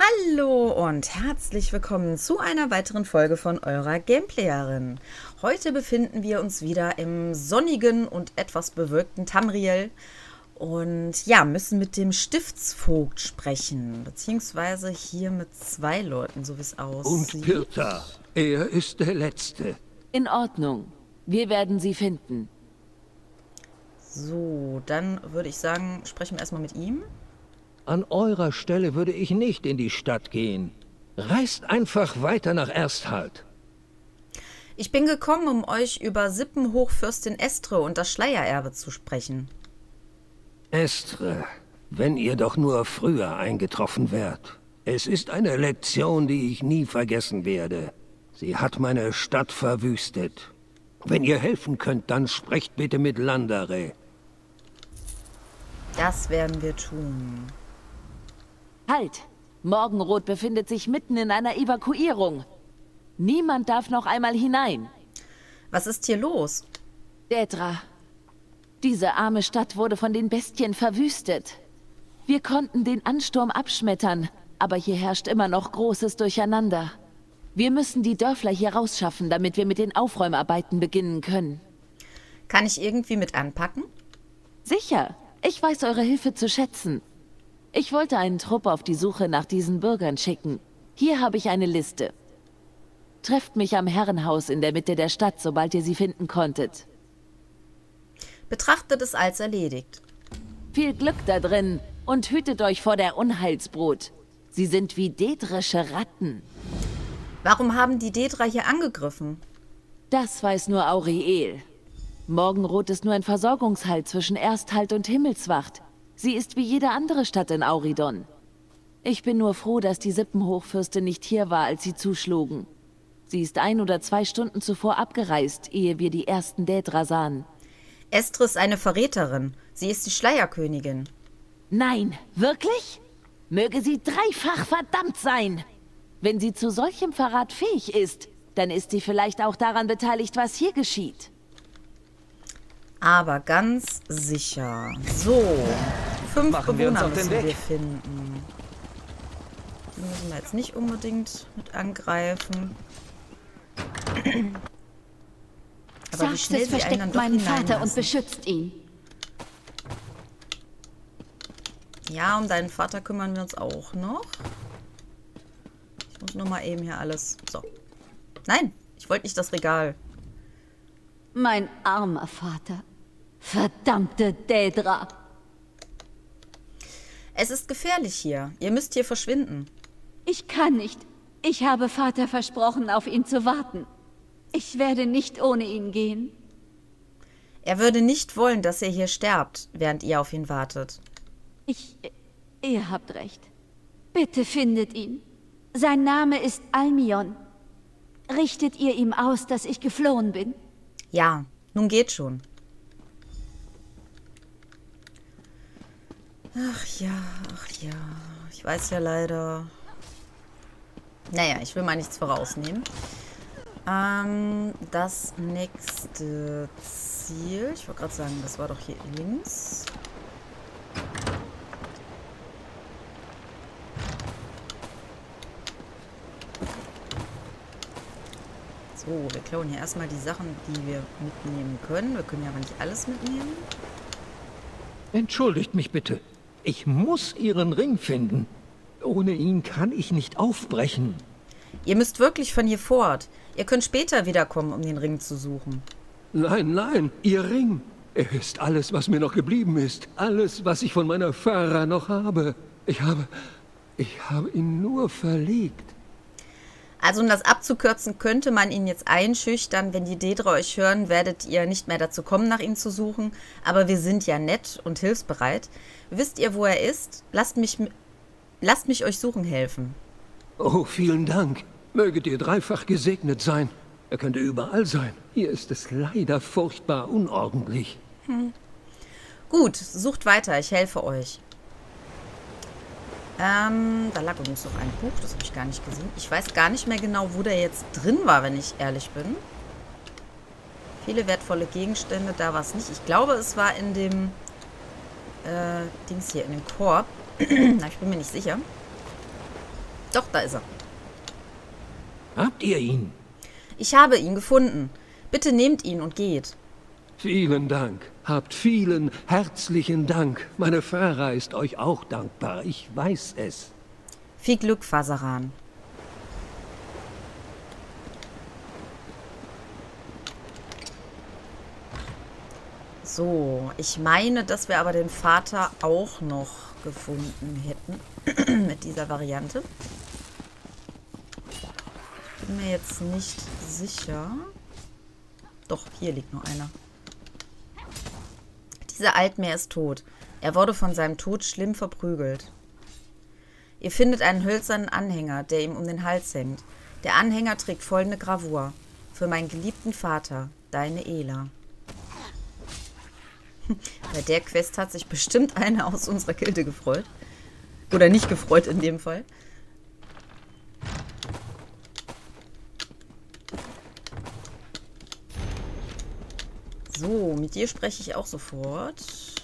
Hallo und herzlich willkommen zu einer weiteren Folge von eurer Gameplayerin. Heute befinden wir uns wieder im sonnigen und etwas bewölkten Tamriel und ja, müssen mit dem Stiftsvogt sprechen, beziehungsweise hier mit zwei Leuten, so wie es aussieht. Und Pirta, er ist der Letzte. In Ordnung. Wir werden sie finden. So, dann würde ich sagen, sprechen wir erstmal mit ihm. An eurer Stelle würde ich nicht in die Stadt gehen. Reist einfach weiter nach Ersthalt. Ich bin gekommen, um euch über Sippenhochfürstin Estre und das Schleiererbe zu sprechen. Estre, wenn ihr doch nur früher eingetroffen wärt. Es ist eine Lektion, die ich nie vergessen werde. Sie hat meine Stadt verwüstet. Wenn ihr helfen könnt, dann sprecht bitte mit Landare. Das werden wir tun. Halt! Morgenrot befindet sich mitten in einer Evakuierung. Niemand darf noch einmal hinein. Was ist hier los? Daedra. Diese arme Stadt wurde von den Bestien verwüstet. Wir konnten den Ansturm abschmettern, aber hier herrscht immer noch großes Durcheinander. Wir müssen die Dörfler hier rausschaffen, damit wir mit den Aufräumarbeiten beginnen können. Kann ich irgendwie mit anpacken? Sicher. Ich weiß eure Hilfe zu schätzen. Ich wollte einen Trupp auf die Suche nach diesen Bürgern schicken. Hier habe ich eine Liste. Trefft mich am Herrenhaus in der Mitte der Stadt, sobald ihr sie finden konntet. Betrachtet es als erledigt. Viel Glück da drin und hütet euch vor der Unheilsbrut. Sie sind wie daedrische Ratten. Warum haben die Daedra hier angegriffen? Das weiß nur Auriel. Morgenrot ist nur ein Versorgungshalt zwischen Ersthalt und Himmelswacht. Sie ist wie jede andere Stadt in Auridon. Ich bin nur froh, dass die Sippenhochfürstin nicht hier war, als sie zuschlugen. Sie ist 1 oder 2 Stunden zuvor abgereist, ehe wir die ersten Daedra sahen. Estre ist eine Verräterin. Sie ist die Schleierkönigin. Nein, wirklich? Möge sie dreifach verdammt sein! Wenn sie zu solchem Verrat fähig ist, dann ist sie vielleicht auch daran beteiligt, was hier geschieht. Aber ganz sicher. So, 5 Machen wir uns Bewohner auf den müssen wir Weg. finden. Die müssen wir jetzt nicht unbedingt mit angreifen. Aber wie schnell Sarkis sie einen dann versteckt doch meinen Vater und hineinlassen. beschützt ihn. Ja, um deinen Vater kümmern wir uns auch noch. Ich muss nur mal eben hier alles... So. Nein, ich wollte nicht das Regal. Mein armer Vater. Verdammte Daedra. Es ist gefährlich hier. Ihr müsst hier verschwinden. Ich kann nicht. Ich habe Vater versprochen, auf ihn zu warten. Ich werde nicht ohne ihn gehen. Er würde nicht wollen, dass ihr hier sterbt, während ihr auf ihn wartet. Ihr habt recht. Bitte findet ihn. Sein Name ist Almion. Richtet ihr ihm aus, dass ich geflohen bin? Ja, nun geht schon. Ach ja, ach ja. Ich weiß ja leider... Naja, ich will mal nichts vorausnehmen. Das nächste Ziel... Ich wollte gerade sagen, das war doch hier links. So, wir klauen hier erstmal die Sachen, die wir mitnehmen können. Wir können ja aber nicht alles mitnehmen. Entschuldigt mich bitte. Ich muss Ihren Ring finden. Ohne ihn kann ich nicht aufbrechen. Ihr müsst wirklich von hier fort. Ihr könnt später wiederkommen, um den Ring zu suchen. Nein, nein, Ihr Ring. Er ist alles, was mir noch geblieben ist. Alles, was ich von meiner Farah noch habe. Ich habe ihn nur verlegt. Also um das abzukürzen, könnte man ihn jetzt einschüchtern. Wenn die Daedra euch hören, werdet ihr nicht mehr dazu kommen, nach ihm zu suchen. Aber wir sind ja nett und hilfsbereit. Wisst ihr, wo er ist? Lasst mich euch suchen helfen. Oh, vielen Dank. Möget ihr dreifach gesegnet sein. Er könnte überall sein. Hier ist es leider furchtbar unordentlich. Gut, sucht weiter, ich helfe euch. Da lag übrigens noch ein Buch, das habe ich gar nicht gesehen. Ich weiß gar nicht mehr genau, wo der jetzt drin war, wenn ich ehrlich bin. Viele wertvolle Gegenstände, da war es nicht. Ich glaube, es war in dem Dings hier, in dem Korb. Na, ich bin mir nicht sicher. Doch, da ist er. Habt ihr ihn? Ich habe ihn gefunden. Bitte nehmt ihn und geht. Vielen Dank. Habt vielen herzlichen Dank. Meine Farah ist euch auch dankbar. Ich weiß es. Viel Glück, Fasaran. So, ich meine, dass wir aber den Vater auch noch gefunden hätten mit dieser Variante. Bin mir jetzt nicht sicher. Doch, hier liegt noch einer. Dieser Altmeer ist tot. Er wurde von seinem Tod schlimm verprügelt. Ihr findet einen hölzernen Anhänger, der ihm um den Hals hängt. Der Anhänger trägt folgende Gravur. Für meinen geliebten Vater, deine Ela. Bei der Quest hat sich bestimmt einer aus unserer Gilde gefreut. Oder nicht gefreut in dem Fall. So, mit dir spreche ich auch sofort.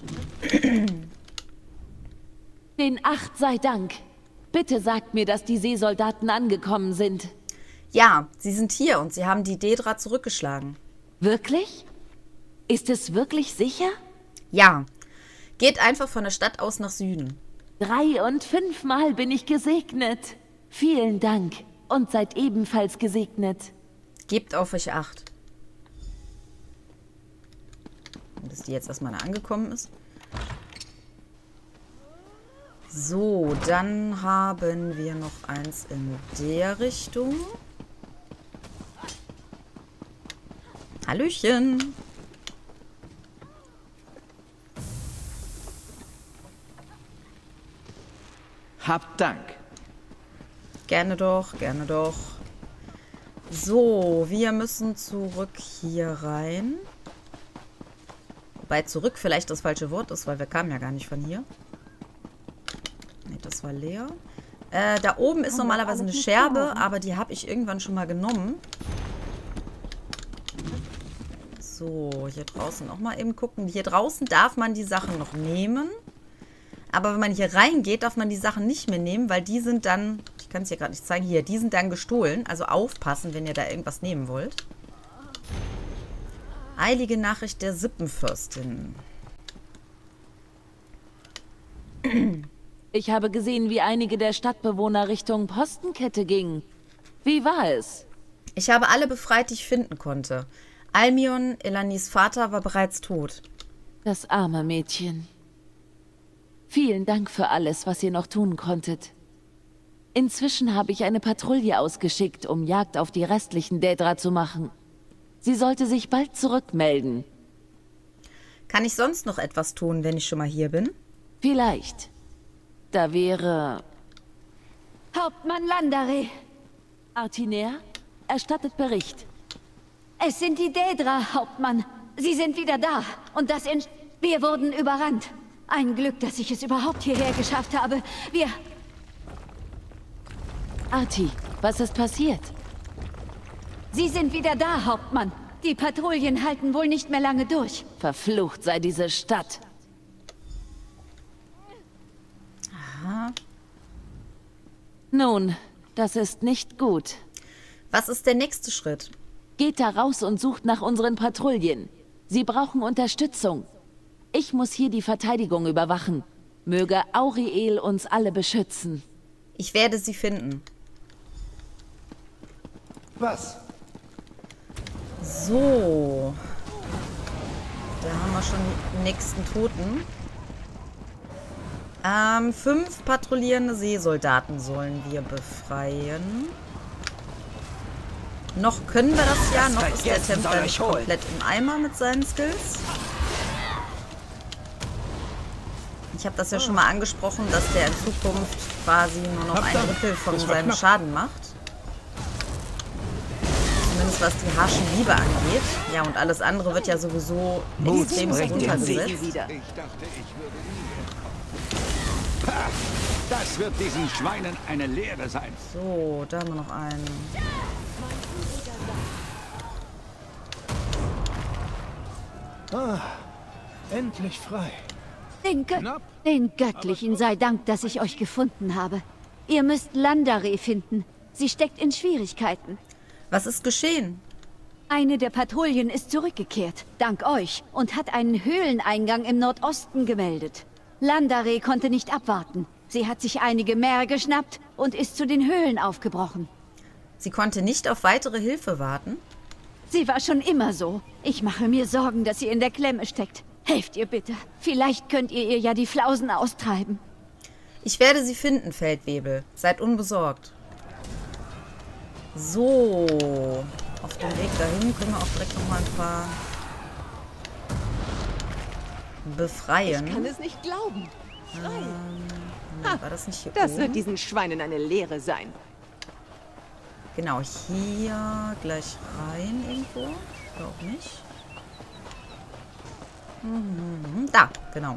Den Acht sei Dank. Bitte sagt mir, dass die Seesoldaten angekommen sind. Ja, sie sind hier und sie haben die Dedra zurückgeschlagen. Wirklich? Ist es wirklich sicher? Ja, geht einfach von der Stadt aus nach Süden. 3 und 5 Mal bin ich gesegnet. Vielen Dank und seid ebenfalls gesegnet. Gebt auf euch Acht. Bis die jetzt erstmal angekommen ist. So, dann haben wir noch eins in der Richtung. Hallöchen. Habt Dank. Gerne doch, gerne doch. So, wir müssen zurück hier rein. Wobei zurück vielleicht das falsche Wort ist, weil wir kamen ja gar nicht von hier. Ne, das war leer. Da oben ist normalerweise eine Scherbe, aber die habe ich irgendwann schon mal genommen. So, hier draußen auch mal eben gucken. Hier draußen darf man die Sachen noch nehmen. Aber wenn man hier reingeht, darf man die Sachen nicht mehr nehmen, weil die sind dann, ich kann es hier gerade nicht zeigen, hier, die sind dann gestohlen. Also aufpassen, wenn ihr da irgendwas nehmen wollt. Eilige Nachricht der Sippenfürstin. Ich habe gesehen, wie einige der Stadtbewohner Richtung Postenkette gingen. Wie war es? Ich habe alle befreit, die ich finden konnte. Almion, Elanis Vater, war bereits tot. Das arme Mädchen. Vielen Dank für alles, was ihr noch tun konntet. Inzwischen habe ich eine Patrouille ausgeschickt, um Jagd auf die restlichen Daedra zu machen. Sie sollte sich bald zurückmelden. Kann ich sonst noch etwas tun, wenn ich schon mal hier bin? Vielleicht. Da wäre... Hauptmann Landare. Artiner, erstattet Bericht. Es sind die Daedra, Hauptmann. Sie sind wieder da. Und das in... Wir wurden überrannt. Ein Glück, dass ich es überhaupt hierher geschafft habe. Arti, was ist passiert? Sie sind wieder da, Hauptmann. Die Patrouillen halten wohl nicht mehr lange durch. Verflucht sei diese Stadt. Aha. Nun, das ist nicht gut. Was ist der nächste Schritt? Geht da raus und sucht nach unseren Patrouillen. Sie brauchen Unterstützung. Ich muss hier die Verteidigung überwachen. Möge Auriel uns alle beschützen. Ich werde sie finden. Was? So. Da haben wir schon die nächsten Toten. 5 patrouillierende Seesoldaten sollen wir befreien. Noch können wir das ja. Noch ist der Templer nicht komplett im Eimer mit seinen Skills. Ich habe das ja schon mal angesprochen, dass der in Zukunft quasi nur noch ein Drittel von seinem Schaden macht. Zumindest was die harschen Liebe angeht. Ja, und alles andere wird ja sowieso extrem runtergesetzt. Ich dachte, ich würde nie. Ha, das wird diesen Schweinen eine Lehre sein. So, da haben wir noch einen. Ah, endlich frei. Den Göttlichen sei Dank, dass ich euch gefunden habe. Ihr müsst Landare finden. Sie steckt in Schwierigkeiten. Was ist geschehen? Eine der Patrouillen ist zurückgekehrt, dank euch, und hat einen Höhleneingang im Nordosten gemeldet. Landare konnte nicht abwarten. Sie hat sich einige Mäher geschnappt und ist zu den Höhlen aufgebrochen. Sie konnte nicht auf weitere Hilfe warten? Sie war schon immer so. Ich mache mir Sorgen, dass sie in der Klemme steckt. Helft ihr bitte. Vielleicht könnt ihr ja die Flausen austreiben. Ich werde sie finden, Feldwebel. Seid unbesorgt. So. Auf dem Weg dahin können wir auch direkt nochmal ein paar befreien. Ich kann es nicht glauben. War das nicht hier Das oben? wird diesen Schweinen eine Lehre sein. Genau, hier gleich rein irgendwo. Oder auch nicht. Da, genau.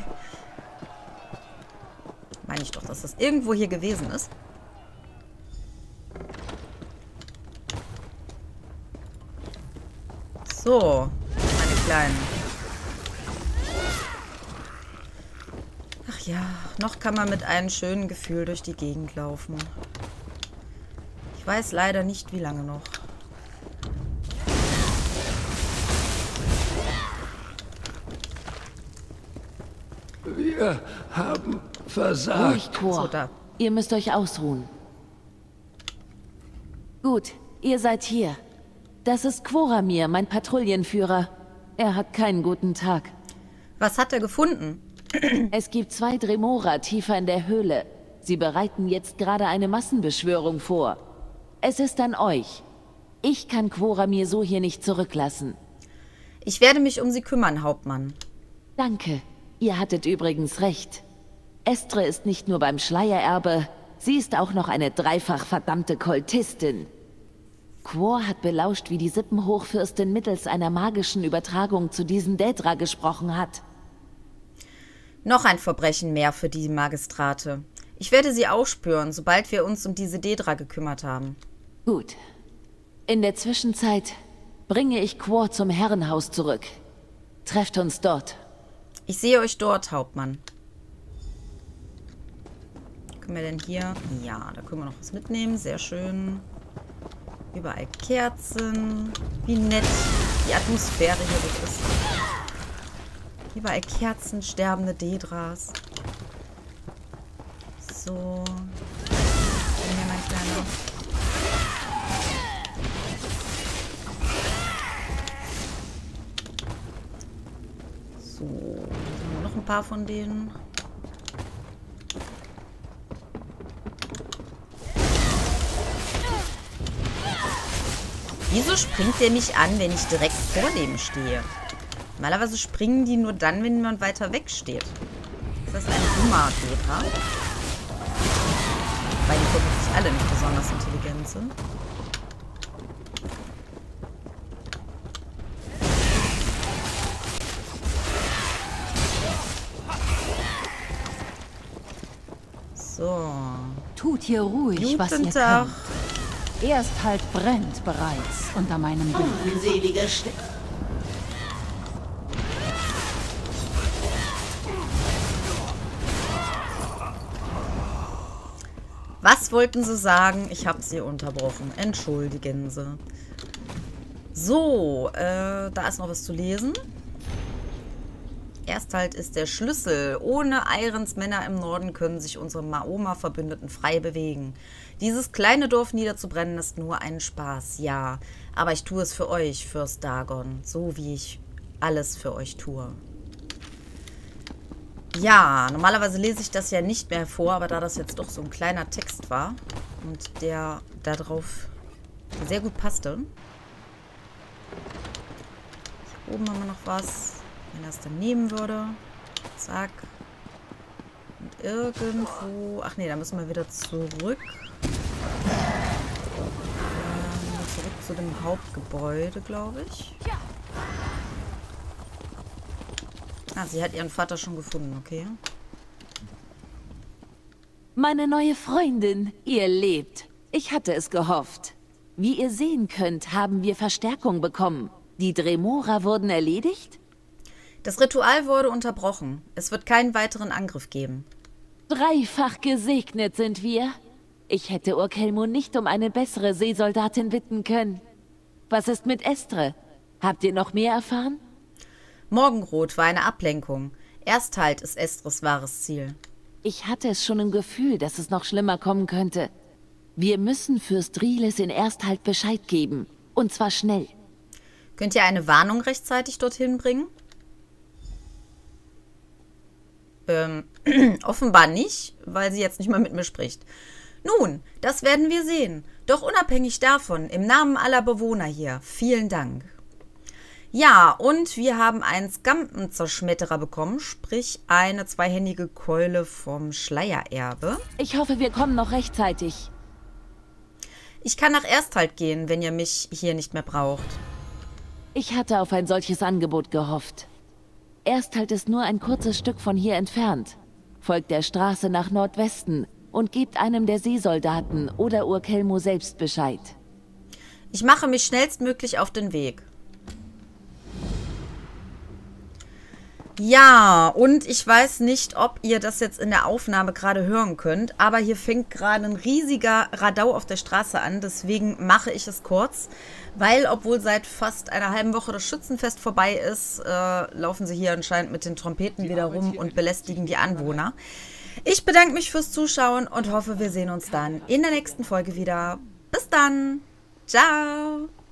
Meine ich doch, dass das irgendwo hier gewesen ist. So, meine Kleinen. Ach ja, noch kann man mit einem schönen Gefühl durch die Gegend laufen. Ich weiß leider nicht, wie lange noch. Wir haben Ruhig, versagt. Quor. So, da. Ihr müsst euch ausruhen. Gut, ihr seid hier. Das ist Quoramir, mein Patrouillenführer. Er hat keinen guten Tag. Was hat er gefunden? Es gibt 2 Dremora tiefer in der Höhle. Sie bereiten jetzt gerade eine Massenbeschwörung vor. Es ist an euch. Ich kann Quoramir so hier nicht zurücklassen. Ich werde mich um sie kümmern, Hauptmann. Danke. Ihr hattet übrigens recht. Estre ist nicht nur beim Schleiererbe, sie ist auch noch eine dreifach verdammte Kultistin. Quor hat belauscht, wie die Sippenhochfürstin mittels einer magischen Übertragung zu diesem Daedra gesprochen hat. Noch ein Verbrechen mehr für die Magistrate. Ich werde sie aufspüren, sobald wir uns um diese Daedra gekümmert haben. Gut. In der Zwischenzeit bringe ich Quor zum Herrenhaus zurück. Trefft uns dort. Ich sehe euch dort, Hauptmann. Können wir denn hier? Ja, da können wir noch was mitnehmen. Sehr schön. Überall Kerzen. Wie nett die Atmosphäre hier wirklich ist. Überall Kerzen, sterbende Daedras. So. Komm her, mein Kleiner. So. Dann haben wir noch ein paar von denen. Wieso springt der mich an, wenn ich direkt vor dem stehe? Normalerweise springen die nur dann, wenn man weiter weg steht. Ist das ein dummer Daedra? Weil die vermutlich alle nicht besonders intelligent sind. So. Tut hier ruhig, was ihr Guten Tag. könnt. Ersthalt brennt bereits unter meinem Blick. Unglückseliger Stück. Was wollten Sie sagen? Ich habe Sie unterbrochen. Entschuldigen Sie. So, da ist noch was zu lesen. Ersthalt ist der Schlüssel. Ohne Irons Männer im Norden können sich unsere Maoma-Verbündeten frei bewegen. Dieses kleine Dorf niederzubrennen ist nur ein Spaß, ja. Aber ich tue es für euch, Fürst Dagon. So wie ich alles für euch tue. Ja, normalerweise lese ich das ja nicht mehr vor, aber da das jetzt doch so ein kleiner Text war und der darauf sehr gut passte. Hier oben haben wir noch was. Wenn er es dann nehmen würde. Zack. Und irgendwo... Ach nee, da müssen wir wieder zurück. Zurück zu dem Hauptgebäude, glaube ich. Ah, sie hat ihren Vater schon gefunden, okay. Meine neue Freundin, ihr lebt. Ich hatte es gehofft. Wie ihr sehen könnt, haben wir Verstärkung bekommen. Die Dremora wurden erledigt? Das Ritual wurde unterbrochen. Es wird keinen weiteren Angriff geben. Dreifach gesegnet sind wir. Ich hätte Urkelmo nicht um eine bessere Seesoldatin bitten können. Was ist mit Estre? Habt ihr noch mehr erfahren? Morgenrot war eine Ablenkung. Ersthalt ist Estres wahres Ziel. Ich hatte es schon im Gefühl, dass es noch schlimmer kommen könnte. Wir müssen Fürst Rieles in Ersthalt Bescheid geben. Und zwar schnell. Könnt ihr eine Warnung rechtzeitig dorthin bringen? Offenbar nicht, weil sie jetzt nicht mehr mit mir spricht. Nun, das werden wir sehen. Doch unabhängig davon, im Namen aller Bewohner hier, vielen Dank. Ja, und wir haben einen Skampenzerschmetterer bekommen, sprich eine zweihändige Keule vom Schleiererbe. Ich hoffe, wir kommen noch rechtzeitig. Ich kann nach Ersthalt gehen, wenn ihr mich hier nicht mehr braucht. Ich hatte auf ein solches Angebot gehofft. Ersthalt ist nur ein kurzes Stück von hier entfernt. Folgt der Straße nach Nordwesten und gebt einem der Seesoldaten oder Urkelmo selbst Bescheid. Ich mache mich schnellstmöglich auf den Weg. Ja, und ich weiß nicht, ob ihr das jetzt in der Aufnahme gerade hören könnt, aber hier fängt gerade ein riesiger Radau auf der Straße an, deswegen mache ich es kurz, weil, obwohl seit fast einer halben Woche das Schützenfest vorbei ist, laufen sie hier anscheinend mit den Trompeten wieder rum und belästigen die Anwohner. Ich bedanke mich fürs Zuschauen und hoffe, wir sehen uns dann in der nächsten Folge wieder. Bis dann. Ciao.